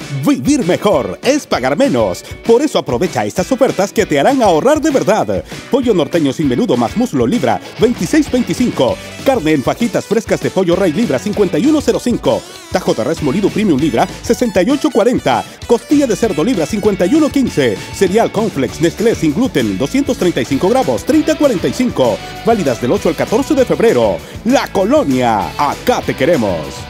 Vivir mejor es pagar menos. Por eso aprovecha estas ofertas que te harán ahorrar de verdad. Pollo norteño sin menudo más muslo libra, 26.25. Carne en fajitas frescas de pollo rey libra, 51.05. Tajo de res molido premium libra, 68.40. Costilla de cerdo libra, 51.15. Cereal Cornflakes Nestlé sin gluten, 235 gramos, 30.45. Válidas del 8 al 14 de febrero. La Colonia, acá te queremos.